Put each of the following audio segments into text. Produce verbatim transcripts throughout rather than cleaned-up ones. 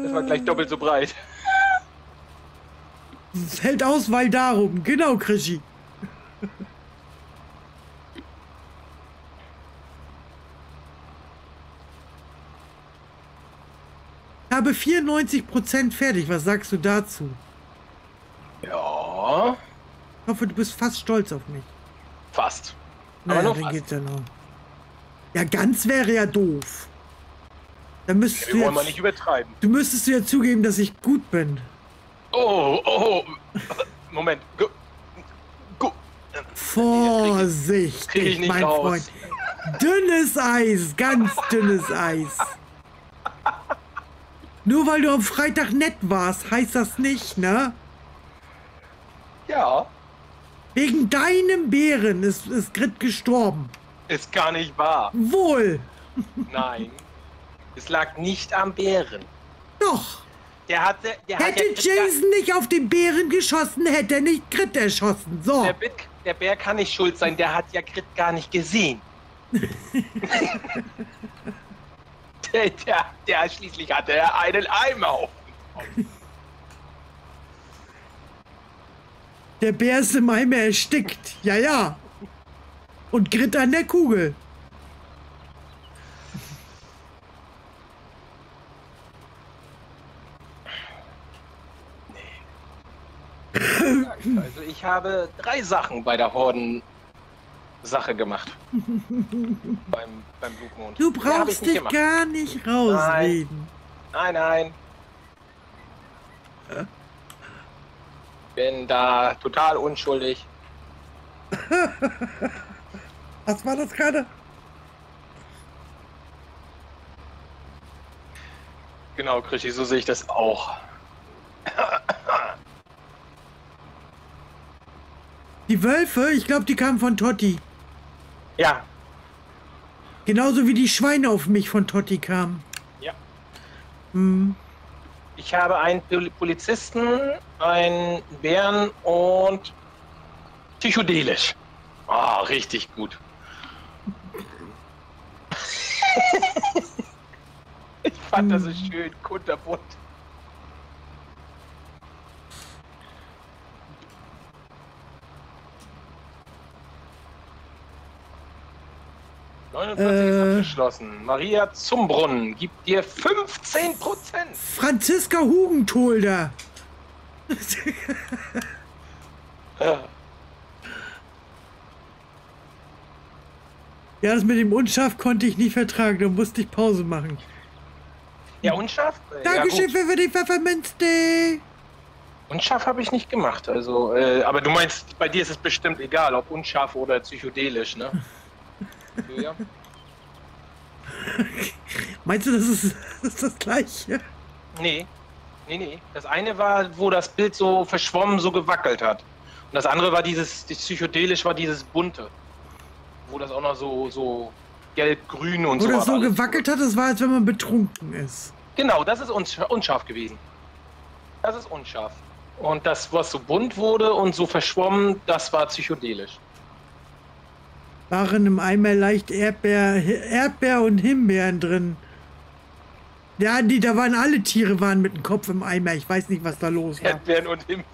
Das war gleich doppelt so breit. Es hält aus, weil darum. Genau, Krischi. Ich habe vierundneunzig Prozent fertig. Was sagst du dazu? Ja. Ich hoffe, du bist fast stolz auf mich. Fast. Naja, Aber noch dann fast. geht's ja noch. Ja, ganz wäre ja doof. Dann müsstest Wir du wollen mal jetzt, nicht übertreiben. du müsstest ja zugeben, dass ich gut bin. Oh, oh. Moment. Go. Go. Vorsichtig, Krieg ich nicht mein raus. Freund. Dünnes Eis, ganz dünnes Eis. Nur weil du am Freitag nett warst, heißt das nicht, ne? Ja. Wegen deinem Bären ist, ist Grit gestorben. Ist gar nicht wahr. Wohl. Nein. Es lag nicht am Bären. Doch. Der hatte. Der Hätte hat ja Jason nicht auf den Bären geschossen, hätte er nicht Grit erschossen. So. Der, Bit, der Bär kann nicht schuld sein, der hat ja Grit gar nicht gesehen. der, der, der schließlich hatte er einen Eimer auf. Der Bär ist im Eimer erstickt. Ja, ja. Und Grit an der Kugel. Also ich habe drei Sachen bei der Horden-Sache gemacht. beim, beim Blutmond. Du Mehr hab ich brauchst nicht dich gemacht. gar nicht rausreden. Nein, nein. Bin da total unschuldig. Was war das gerade? Genau, Krischi, so sehe ich das auch. Die Wölfe, ich glaube, die kamen von Totti. Ja, Genauso wie die Schweine auf mich von Totti kamen. ja. Hm. Ich habe einen Pol- Polizisten, einen Bären und psychedelisch. Ah, richtig gut. Ich fand das so schön, kunterbunt. neunundvierzig ist Äh. abgeschlossen. Maria zum Brunnen gibt dir fünfzehn Prozent. Franziska Hugentolder. Ja. Ja, das mit dem Unscharf konnte ich nicht vertragen. Da musste ich Pause machen. Ja, unscharf? Äh, Dankeschön ja, für die Pfefferminztee. unscharf habe ich nicht gemacht. Also, äh, aber du meinst, bei dir ist es bestimmt egal, ob unscharf oder psychedelisch, ne? Julia? Meinst du, das ist, das ist das Gleiche? Nee, nee, nee. Das eine war, wo das Bild so verschwommen, so gewackelt hat. Und das andere war dieses, das psychedelisch war dieses bunte. Wo das auch noch so, so gelb-grün und Wo so das war so alles. gewackelt hat, das war, als wenn man betrunken ist. Genau, das ist unsch unscharf gewesen. Das ist unscharf. Und das, was so bunt wurde und so verschwommen, das war psychedelisch. Waren im Eimer leicht Erdbeer, Erdbeer und Himbeeren drin. Ja, die, da waren alle Tiere waren mit dem Kopf im Eimer. Ich weiß nicht, was da los war. Erdbeeren und Himbeeren.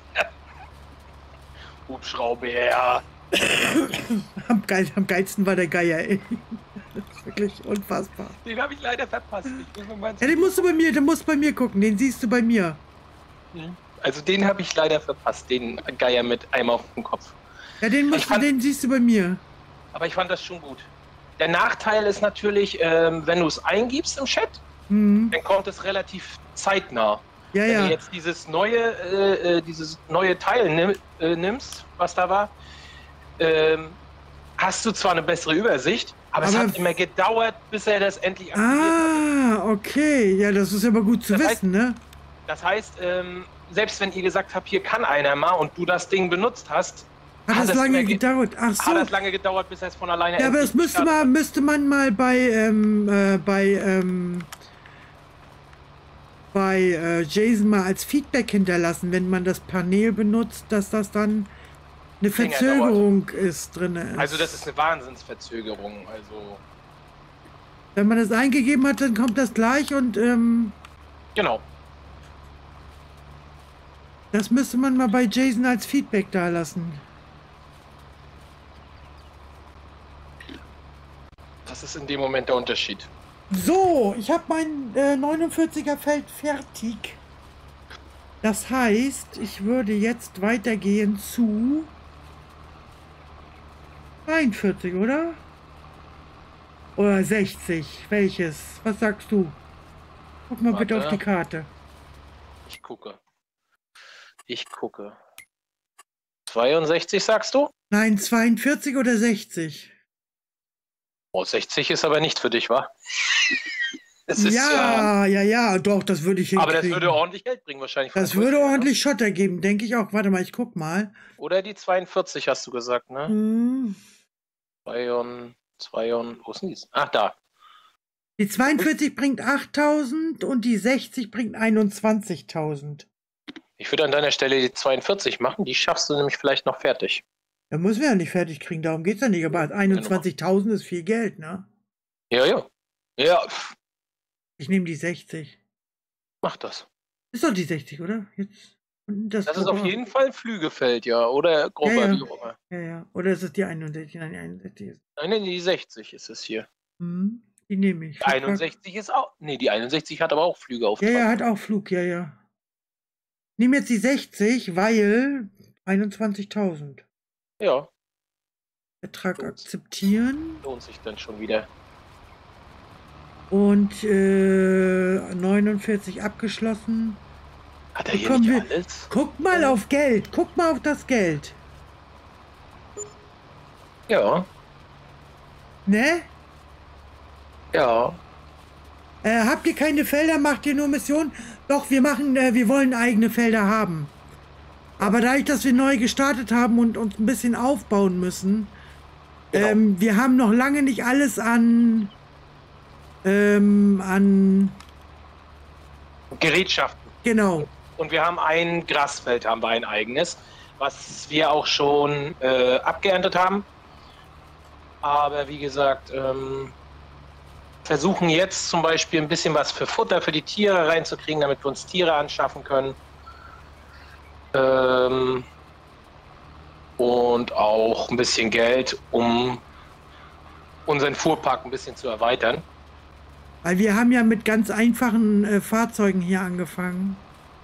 Hubschrauber. Am, geil, am geilsten war der Geier, ey. Das ist wirklich unfassbar. Den habe ich leider verpasst. Ich muss mal Ja, den musst du bei mir, den musst du bei mir gucken. Den siehst du bei mir. Also den habe ich leider verpasst, den Geier mit Eimer auf dem Kopf. Ja, den, musst Ich du, fand- den siehst du bei mir. Aber ich fand das schon gut. Der Nachteil ist natürlich, ähm, wenn du es eingibst im Chat, Hm. dann kommt es relativ zeitnah. Ja, Wenn ja. du jetzt dieses neue, äh, äh, dieses neue Teil nimm, äh, nimmst, was da war, ähm, hast du zwar eine bessere Übersicht, aber, es Aber- hat immer gedauert, bis er das endlich aktiviert hat. Ah, okay. Ja, das ist aber gut zu Das heißt- wissen, ne? Das heißt, ähm, selbst wenn ihr gesagt habt, hier kann einer mal und du das Ding benutzt hast, Hat hat das es lange immer ge- gedauert? Ach so. hat das lange gedauert, bis er es von alleine Ja, aber endlich das müsste gestartet man, müsste man mal bei, ähm, äh, bei, ähm, bei äh, Jason mal als Feedback hinterlassen, wenn man das Panel benutzt, dass das dann eine Länger Verzögerung ist drin. Ist. Also das ist eine Wahnsinnsverzögerung. Also Wenn man das eingegeben hat, dann kommt das gleich und, ähm, genau. Das müsste man mal bei Jason als Feedback da lassen. Das ist in dem Moment der Unterschied. So, ich habe mein äh, neunundvierziger Feld fertig. Das heißt, ich würde jetzt weitergehen zu einundvierzig, oder? Oder sechzig. Welches? Was sagst du? Guck mal Warte. bitte auf die Karte. Ich gucke. Ich gucke. zweiundsechzig sagst du? Nein, zweiundvierzig oder sechzig? Oh, sechzig ist aber nicht für dich, wa? Es ist Ja, ja, ja, doch, das würde ich hinkriegen. Aber das würde ordentlich Geld bringen wahrscheinlich. Das würde ordentlich Schotter geben, denke ich auch. Warte mal, ich guck mal. Oder die zweiundvierzig hast du gesagt, ne? Hm. zwei und, zwei und, wo ist denn dies? Ach, da. Die zweiundvierzig bringt achttausend und die sechzig bringt einundzwanzigtausend. Ich würde an deiner Stelle die zweiundvierzig machen, die schaffst du nämlich vielleicht noch fertig. Da müssen wir ja nicht fertig kriegen, darum geht es ja nicht. Aber einundzwanzigtausend ist viel Geld, ne? Ja, ja. Ja, ich nehme die sechzig. Mach das. Ist doch die sechzig, oder? Jetzt. Das, das ist auf jeden Fall ein Flügefeld, ja. Oder grober, ja, ja. wie auch immer. Ja, ja. Oder ist es die einundsechzig? Nein, die einundsechzig ist. Nein, die sechzig ist es hier. Hm, die nehme ich. Die einundsechzig ist auch. Nee, die einundsechzig hat aber auch Flüge auf. Ja, ja, hat auch Flug, ja, ja. Nimm jetzt die sechzig, weil einundzwanzigtausend. Ja. Betrag lohnt akzeptieren. Lohnt sich dann schon wieder. Und äh, neunundvierzig abgeschlossen. Hat er hier nicht wir, alles? Guck mal ja. auf Geld. Guck mal auf das Geld. Ja. Ne? Ja. Äh, habt ihr keine Felder? Macht ihr nur Missionen? Doch, wir machen, äh, wir wollen eigene Felder haben. Aber dadurch, dass wir neu gestartet haben und uns ein bisschen aufbauen müssen, genau. ähm, wir haben noch lange nicht alles an ähm, an Gerätschaften. Genau. Und wir haben ein Grasfeld, haben wir ein eigenes, was wir auch schon äh, abgeerntet haben. Aber wie gesagt, ähm, versuchen jetzt zum Beispiel ein bisschen was für Futter für die Tiere reinzukriegen, damit wir uns Tiere anschaffen können. Ähm, und auch ein bisschen Geld, um unseren Fuhrpark ein bisschen zu erweitern. Weil wir haben ja mit ganz einfachen äh, Fahrzeugen hier angefangen.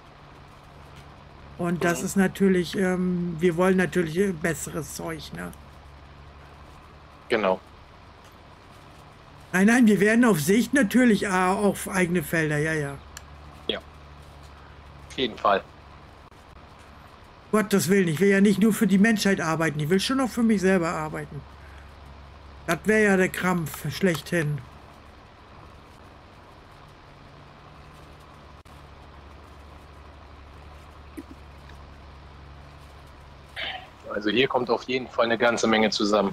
Und das mhm. ist natürlich, ähm, wir wollen natürlich äh, besseres Zeug, ne? Genau. Nein, nein, wir werden auf Sicht natürlich äh, auf eigene Felder, ja, ja. Ja. Auf jeden Fall. Gottes Willen, ich will ja nicht nur für die Menschheit arbeiten, ich will schon auch für mich selber arbeiten. Das wäre ja der Krampf schlechthin. Also hier kommt auf jeden Fall eine ganze Menge zusammen.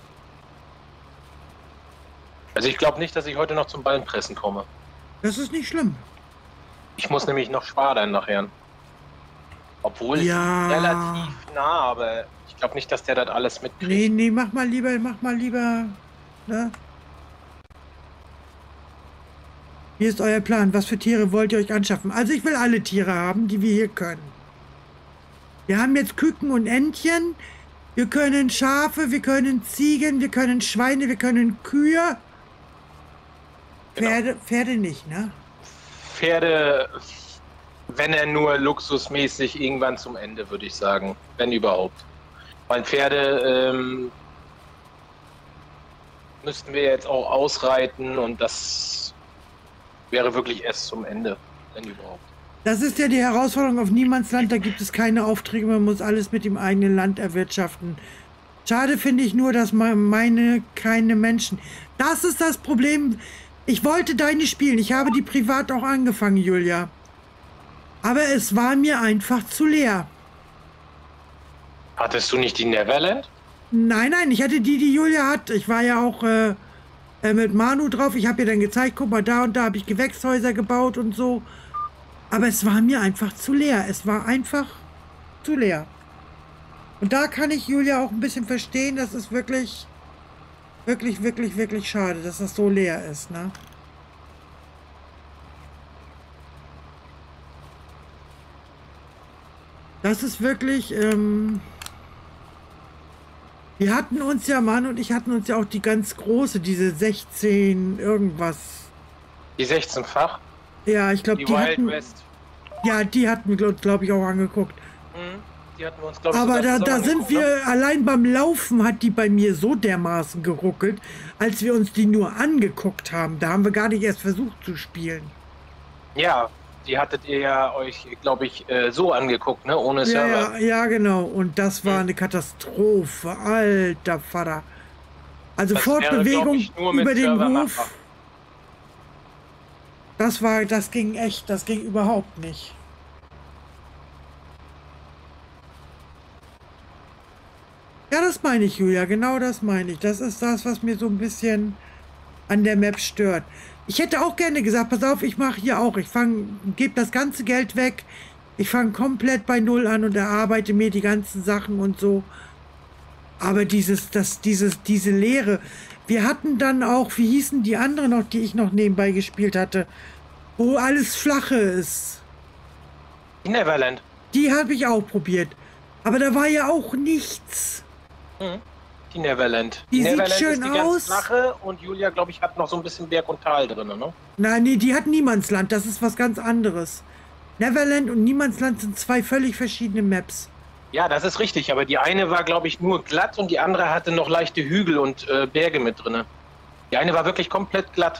Also ich glaube nicht, dass ich heute noch zum Ballenpressen komme. Das ist nicht schlimm. Ich muss nämlich noch schwadern nachher. Obwohl ja. relativ nah, aber ich glaube nicht, dass der das alles mitkriegt. Nee, nee, mach mal lieber, mach mal lieber, ne? Wie ist euer Plan? Was für Tiere wollt ihr euch anschaffen? Also ich will alle Tiere haben, die wir hier können. Wir haben jetzt Küken und Entchen. Wir können Schafe, wir können Ziegen, wir können Schweine, wir können Kühe. Genau. Pferde, Pferde nicht, ne? Pferde, wenn er nur luxusmäßig irgendwann zum Ende, würde ich sagen. Wenn überhaupt. Weil Pferde ähm, müssten wir jetzt auch ausreiten und das wäre wirklich erst zum Ende, wenn überhaupt. Das ist ja die Herausforderung auf Niemandsland, da gibt es keine Aufträge, man muss alles mit dem eigenen Land erwirtschaften. Schade finde ich nur, dass man meine keine Menschen... Das ist das Problem. Ich wollte deine spielen, ich habe die privat auch angefangen, Julia. Aber es war mir einfach zu leer. Hattest du nicht die Neverland? Nein, nein, ich hatte die, die Julia hat. Ich war ja auch äh, äh, mit Manu drauf. Ich habe ihr dann gezeigt, guck mal, da und da habe ich Gewächshäuser gebaut und so. Aber es war mir einfach zu leer. Es war einfach zu leer. Und da kann ich Julia auch ein bisschen verstehen, dass es wirklich, wirklich, wirklich, wirklich schade, dass das so leer ist, ne? Das ist wirklich, ähm, wir hatten uns ja, Mann und ich hatten uns ja auch die ganz große, diese sechzehn irgendwas. Die sechzehn-fach? Ja, ich glaube, Die, die, die Wild hatten, West. ja, die hatten wir, glaube glaub ich, auch angeguckt. Mhm. Die hatten wir uns, glaube ich, Aber da, da sind angeguckt, wir, ne? allein beim Laufen hat die bei mir so dermaßen geruckelt, als wir uns die nur angeguckt haben. Da haben wir gar nicht erst versucht zu spielen. Ja, die hattet ihr ja euch, glaube ich, äh, so angeguckt, ne? Ohne Ja, Server. ja, ja, genau. Und das war eine Katastrophe, alter Vater. Also Das wäre, glaub Fortbewegung ich, nur mit über den Server Hof. machbar. Das war, das ging echt, das ging überhaupt nicht. Ja, das meine ich, Julia, genau das meine ich. Das ist das, was mir so ein bisschen an der Map stört. Ich hätte auch gerne gesagt, pass auf, ich mache hier auch, ich fange, gebe das ganze Geld weg, ich fange komplett bei Null an und erarbeite mir die ganzen Sachen und so. Aber dieses, das, dieses, diese Leere. Wir hatten dann auch, wie hießen die anderen noch, die ich noch nebenbei gespielt hatte, wo alles flache ist. Neverland. Die habe ich auch probiert. Aber da war ja auch nichts. Mhm. Die Neverland. Die sieht Neverland schön ist die aus. ganz flache und Julia, glaube ich, hat noch so ein bisschen Berg und Tal drin, ne? Nein, nee, die hat Niemandsland. Das ist was ganz anderes. Neverland und Niemandsland sind zwei völlig verschiedene Maps. Ja, das ist richtig, aber die eine war, glaube ich, nur glatt und die andere hatte noch leichte Hügel und äh, Berge mit drin. Die eine war wirklich komplett glatt.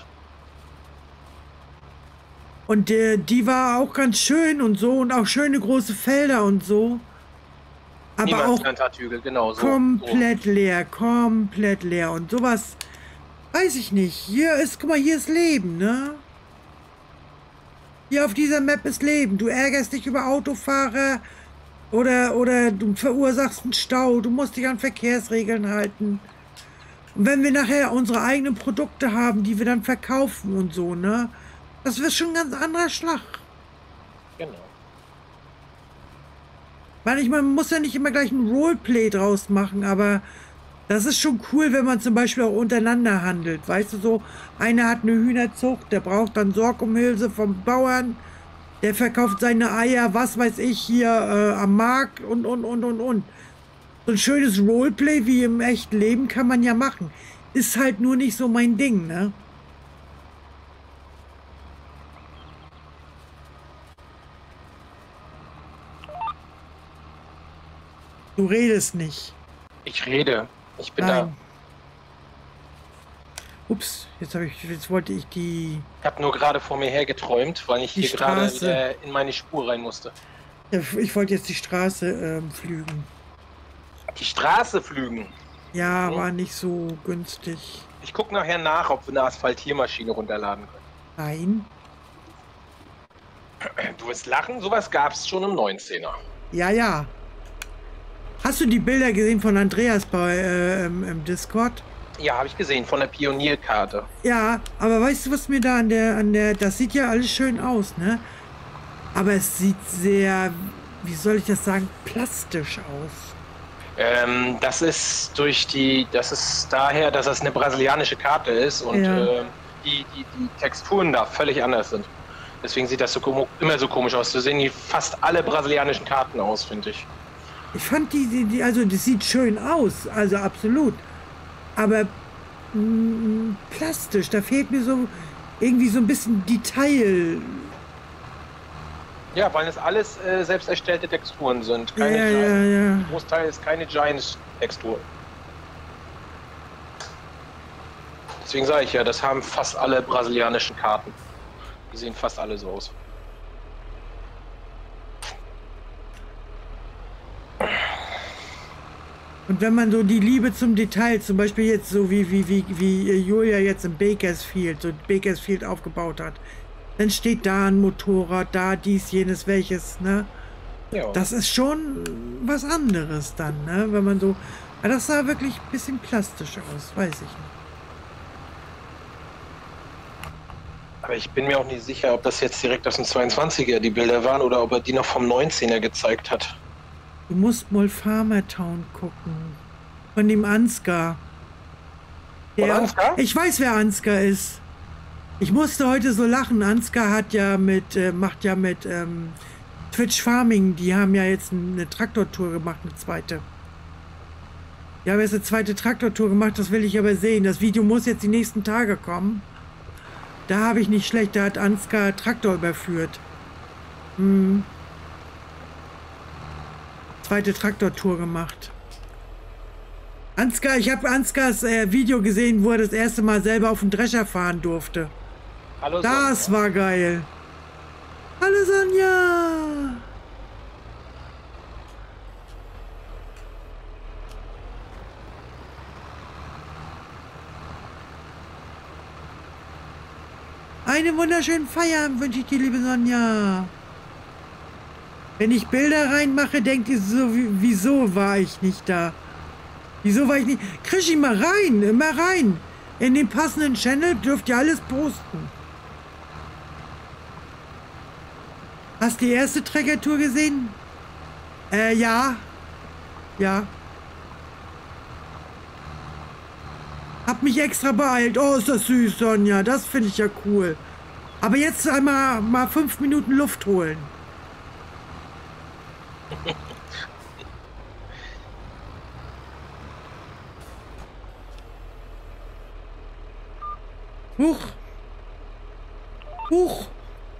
Und äh, die war auch ganz schön und so und auch schöne große Felder und so. Aber auch Niemandsland hat Hügel, genau so. komplett leer, komplett leer. Und sowas, weiß ich nicht. Hier ist, guck mal, hier ist Leben, ne? Hier auf dieser Map ist Leben. Du ärgerst dich über Autofahrer oder, oder du verursachst einen Stau. Du musst dich an Verkehrsregeln halten. Und wenn wir nachher unsere eigenen Produkte haben, die wir dann verkaufen und so, ne? Das wird schon ein ganz anderer Schlag. Genau. Manchmal muss ja nicht immer gleich ein Roleplay draus machen, aber das ist schon cool, wenn man zum Beispiel auch untereinander handelt. Weißt du, so einer hat eine Hühnerzucht, der braucht dann Sorghumhülse vom Bauern, der verkauft seine Eier, was weiß ich, hier äh, am Markt und, und, und, und, und. So ein schönes Roleplay wie im echten Leben kann man ja machen. Ist halt nur nicht so mein Ding, ne? Du redest nicht. Ich rede. Ich bin Nein. Ups, jetzt habe ich, jetzt wollte ich die. da. Ich habe nur gerade vor mir her geträumt, weil ich Die hier gerade Straße. wieder in meine Spur rein musste. Ich wollte jetzt die Straße ähm, flügen. Die Straße flügen. Ja, Mhm. war nicht so günstig. Ich gucke nachher nach, ob wir eine Asphaltiermaschine runterladen Nein. können. Du wirst lachen, sowas gab es schon im neunzehner. Ja, ja. Hast du die Bilder gesehen von Andreas bei äh, im, im Discord? Ja, habe ich gesehen, von der Pionierkarte. Ja, aber weißt du, was mir da an der, an der, das sieht ja alles schön aus, ne? Aber es sieht sehr, wie soll ich das sagen, plastisch aus. Ähm, das ist durch die, das ist daher, dass das eine brasilianische Karte ist und Ja. äh, die, die, die Texturen da völlig anders sind. Deswegen sieht das so komo- immer so komisch aus. So sehen die fast alle brasilianischen Karten aus, finde ich. Ich fand die, die, die, also das sieht schön aus, also absolut. Aber mh, plastisch, da fehlt mir so irgendwie so ein bisschen Detail. Ja, weil es alles äh, selbst erstellte Texturen sind. Ja, Keine ja, Giant. ja. Der Großteil ist keine Giants-Textur. Deswegen sage ich ja, das haben fast alle brasilianischen Karten. Die sehen fast alle so aus. Und wenn man so die Liebe zum Detail, zum Beispiel jetzt so wie, wie, wie, wie Julia jetzt in Bakersfield, so Bakersfield aufgebaut hat, dann steht da ein Motorrad, da dies, jenes, welches, ne? Ja. Das ist schon was anderes dann, ne? Wenn man so, aber das sah wirklich ein bisschen plastisch aus, weiß ich nicht. Aber ich bin mir auch nicht sicher, ob das jetzt direkt aus dem zweiundzwanziger die Bilder waren oder ob er die noch vom neunzehner gezeigt hat. Du musst mal Farmertown gucken. Von dem Ansgar. Von Ansgar? Ich weiß, wer Ansgar ist. Ich musste heute so lachen. Ansgar hat ja mit, äh, macht ja mit ähm, Twitch Farming, die haben ja jetzt eine Traktortour gemacht, eine zweite. Die haben jetzt eine zweite Traktortour gemacht, das will ich aber sehen. Das Video muss jetzt die nächsten Tage kommen. Da habe ich nicht schlecht, da hat Ansgar Traktor überführt. Hm. Zweite Traktortour gemacht. Ansgar, ich habe Ansgars äh, Video gesehen, wo er das erste Mal selber auf dem Drescher fahren durfte. Hallo Das Sonja. war geil. Hallo Sonja. Einen wunderschönen Feierabend wünsche ich dir, liebe Sonja. Wenn ich Bilder reinmache, denkt ihr so, wieso war ich nicht da? Wieso war ich nicht... Krischi, mal rein, mal rein. In den passenden Channel dürft ihr alles posten. Hast du die erste Treckertour gesehen? Äh, ja. Ja. Hab mich extra beeilt. Oh, ist das süß, Sonja. Das finde ich ja cool. Aber jetzt einmal mal fünf Minuten Luft holen. Huch. Huch.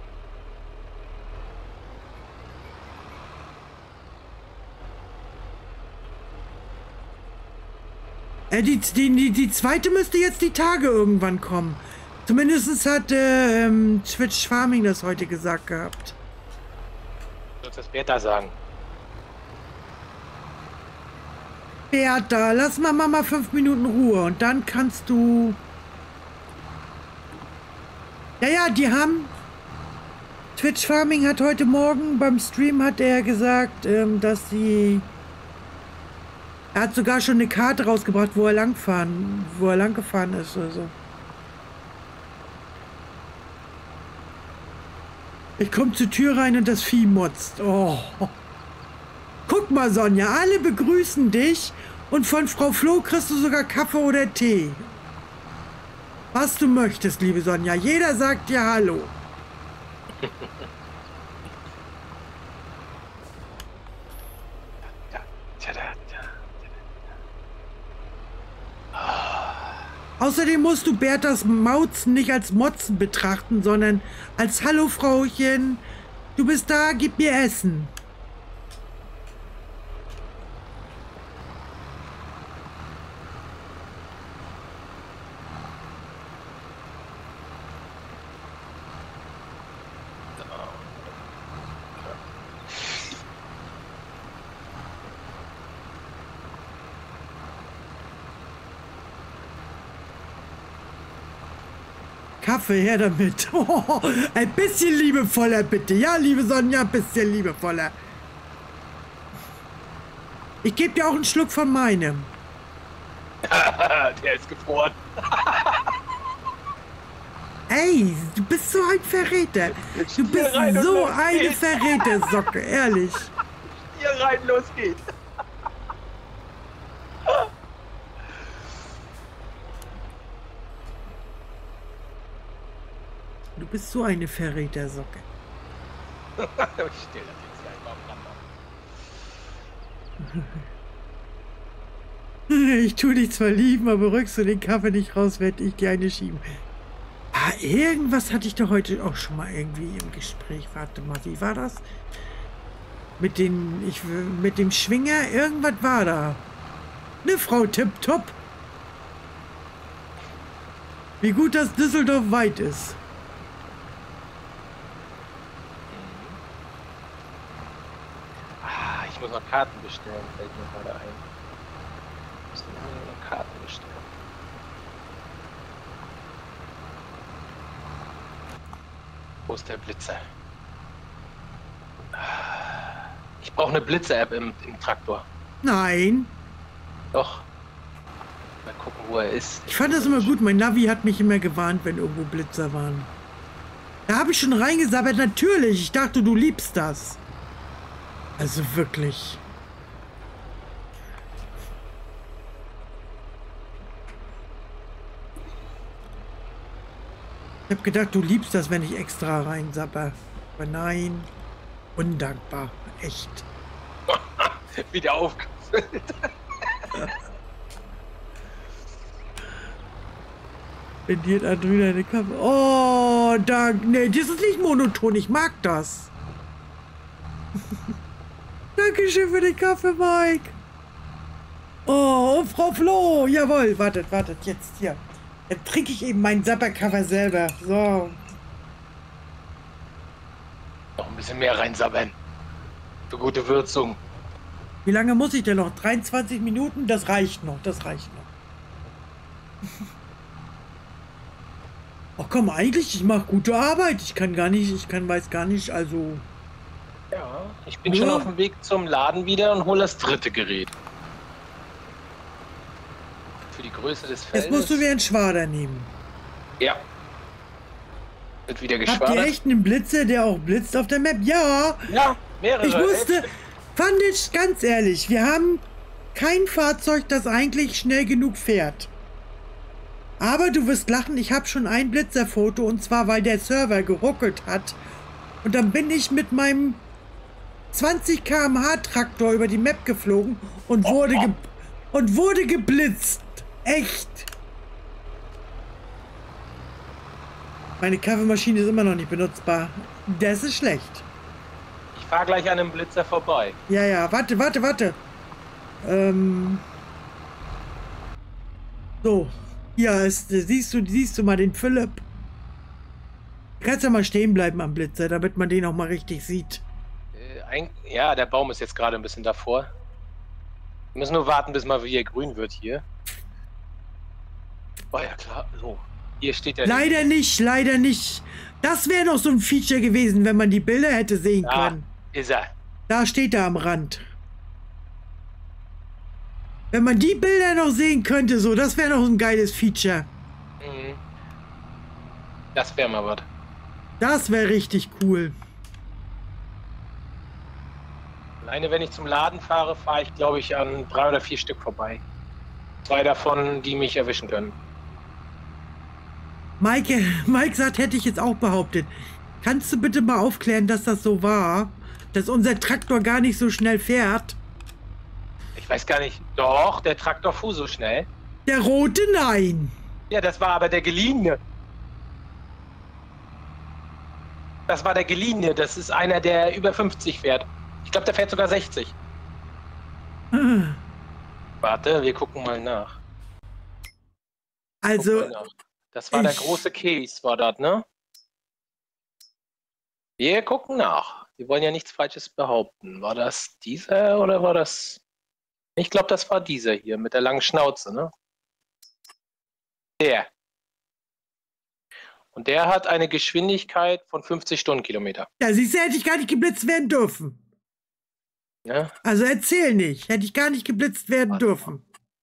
Äh, die, die, die, die zweite müsste jetzt die Tage irgendwann kommen. Zumindest hat äh, ähm, Twitch Farming das heute gesagt gehabt. Du sollst das Bertha sagen. Bertha, lass mal Mama fünf Minuten Ruhe und dann kannst du... Ja, ja, die haben... Twitch Farming hat heute Morgen beim Stream hat er gesagt, ähm, dass sie... Er hat sogar schon eine Karte rausgebracht, wo er langfahren, wo er lang gefahren ist oder so. Ich komme zur Tür rein und das Vieh motzt. Oh. Guck mal, Sonja, alle begrüßen dich und von Frau Flo kriegst du sogar Kaffee oder Tee. Was du möchtest, liebe Sonja. Jeder sagt dir Hallo. Außerdem musst du Berthas Mauzen nicht als Motzen betrachten, sondern als Hallo, Frauchen. Du bist da, gib mir Essen. Kaffee, her damit. Oh, ein bisschen liebevoller, bitte. Ja, liebe Sonja, ein bisschen liebevoller. Ich gebe dir auch einen Schluck von meinem. Der ist gefroren. Ey, du bist so ein Verräter. Du bist so eine Verrätersocke, ehrlich. Hier rein, los geht's. Du bist so eine Verrätersocke. Ich stell das jetzt hier einfach am Ich tu dich zwar lieben, aber rückst du den Kaffee nicht raus, werde ich dir eine schieben. Ah, irgendwas hatte ich doch heute auch schon mal irgendwie im Gespräch. Warte mal, wie war das? Mit den, ich, mit dem Schwinger, irgendwas war da. Eine Frau tipptopp. Wie gut, dass Düsseldorf weit ist. Ich muss noch Karten bestellen, fällt mir gerade ein. Ich muss noch Karten bestellen. Wo ist der Blitzer? Ich brauche eine Blitzer-App im, im Traktor. Nein. Doch. Mal gucken, wo er ist. Ich fand das immer gut. Mein Navi hat mich immer gewarnt, wenn irgendwo Blitzer waren. Da habe ich schon reingesabbert. Natürlich. Ich dachte, du liebst das. Also wirklich. Ich habe gedacht, du liebst das, wenn ich extra reinsapper. Aber nein. undankbar. Echt. Wieder aufgefüllt. Spendiert Andrina eine Kaffee. Oh, danke. Nee, das ist nicht monoton. Ich mag das. Dankeschön für den Kaffee, Mike. Oh, und Frau Flo. Jawohl. Wartet, wartet. Jetzt hier. Dann trinke ich eben meinen Sapperkaffee selber. So. Noch ein bisschen mehr reinsabbern. Für gute Würzung. Wie lange muss ich denn noch? dreiundzwanzig Minuten? Das reicht noch. Das reicht noch. Ach komm, eigentlich, ich mache gute Arbeit. Ich kann gar nicht, ich kann, weiß gar nicht, also... Ja, ich bin ja. schon auf dem Weg zum Laden wieder und hole das dritte Gerät. Für die Größe des Feldes. Jetzt musst du wieder einen Schwader nehmen. Ja. Wird wieder Habt geschwadert. ihr echt einen Blitzer, der auch blitzt auf der Map? Ja. Ja, mehrere. Ich musste, Elf. fand ich ganz ehrlich, wir haben kein Fahrzeug, das eigentlich schnell genug fährt. Aber du wirst lachen, ich habe schon ein Blitzerfoto und zwar, weil der Server geruckelt hat. Und dann bin ich mit meinem zwanzig Kilometer pro Stunde Traktor über die Map geflogen und wurde, ge und wurde geblitzt. Echt. Meine Kaffeemaschine ist immer noch nicht benutzbar. Das ist schlecht. Ich fahre gleich an einem Blitzer vorbei. Ja, ja, warte, warte, warte. Ähm. So. Ja, ist, siehst du, siehst du mal den Philipp? Du kannst ja mal stehen bleiben am Blitzer, damit man den auch mal richtig sieht. Äh, ein, ja, der Baum ist jetzt gerade ein bisschen davor. Wir müssen nur warten, bis mal wieder grün wird hier. Oh ja, klar. So. Hier steht der. Leider nicht, leider nicht. Das wäre noch so ein Feature gewesen, wenn man die Bilder hätte sehen Da können. ist er. Da steht er am Rand. Wenn man die Bilder noch sehen könnte, so, das wäre noch ein geiles Feature. Mhm. Das wäre mal was. Das wäre richtig cool. Alleine wenn ich zum Laden fahre, fahre ich glaube ich an drei oder vier Stück vorbei. Zwei davon, die mich erwischen können. Maike, Mike sagt, hätte ich jetzt auch behauptet. Kannst du bitte mal aufklären, dass das so war? Dass unser Traktor gar nicht so schnell fährt? Ich weiß gar nicht. Doch, der Traktor fuhr so schnell. Der rote, nein. Ja, das war aber der geliehene. Das war der geliehene. Das ist einer, der über fünfzig fährt. Ich glaube, der fährt sogar sechzig. Ah. Warte, wir gucken mal nach. Also, Guck mal nach. Das war der ich- große Case, war das, ne? Wir gucken nach. Wir wollen ja nichts Falsches behaupten. War das dieser oder war das... Ich glaube, das war dieser hier mit der langen Schnauze, ne? Der. Und der hat eine Geschwindigkeit von fünfzig Stundenkilometer. ja, siehst du, hätte ich gar nicht geblitzt werden dürfen. Ne? Also erzähl nicht. Hätte ich gar nicht geblitzt werden Warte dürfen.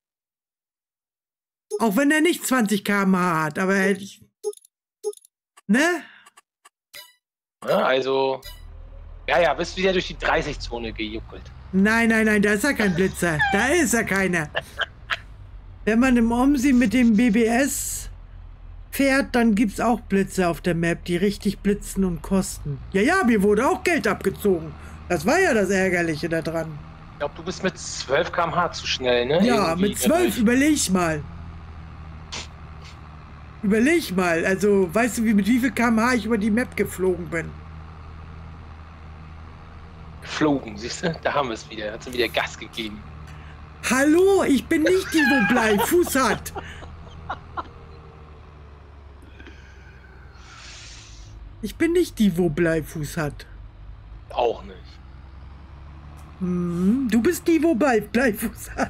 Auch wenn er nicht zwanzig Kilometer pro Stunde hat, aber hätte ich... Ne? Ja, also... Ja, ja, bist wieder durch die dreißig-Zone gejuckelt. Nein, nein, nein, da ist ja kein Blitzer. Da ist ja keiner. Wenn man im Omsi mit dem B B S fährt, dann gibt's auch Blitzer auf der Map, die richtig blitzen und kosten. Ja, ja, mir wurde auch Geld abgezogen. Das war ja das Ärgerliche da dran. Ich glaube, du bist mit zwölf Kilometer pro Stunde zu schnell, ne? Ja, Irgendwie mit zwölf, dadurch. überleg mal. Überleg mal, also, weißt du, wie mit wie viel Kilometer pro Stunde ich über die Map geflogen bin? Geflogen, siehst du? Da haben wir es wieder. Hat sie wieder Gas gegeben. Hallo, ich bin nicht die, wo Bleifuß hat. Ich bin nicht die, wo Bleifuß hat. Auch nicht. Hm, du bist die, wo Blei Bleifuß hat.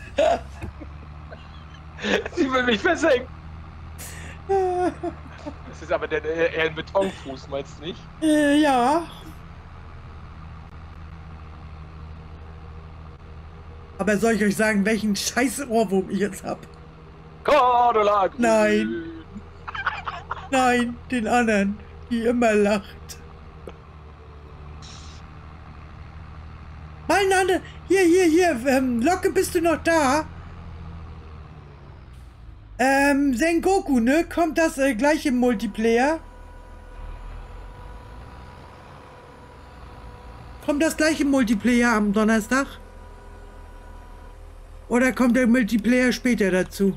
Sie will mich versenken. Das ist aber der, der, eher ein Betonfuß, meinst du nicht? Äh, ja. Aber soll ich euch sagen, welchen scheiß Ohrwurm ich jetzt hab? Cordula Grün. Nein. Nein, den anderen, die immer lacht. Mein Name, hier, hier, hier, ähm, Locke, bist du noch da? Ähm, Sengoku, ne? Kommt das äh, gleich im Multiplayer? Kommt das gleiche Multiplayer am Donnerstag? Oder kommt der Multiplayer später dazu?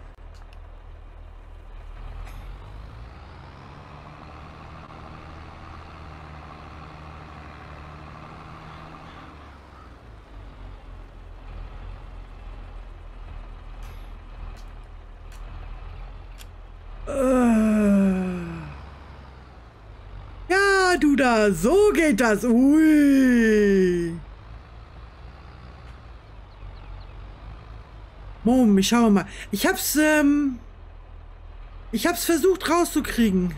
Ja, du da, so geht das. Ui. Moment, ich schau mal. Ich hab's, ähm... Ich hab's versucht rauszukriegen.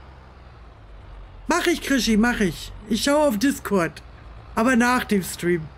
Mach ich, Krischi, mach ich. Ich schaue auf Discord. Aber nach dem Stream.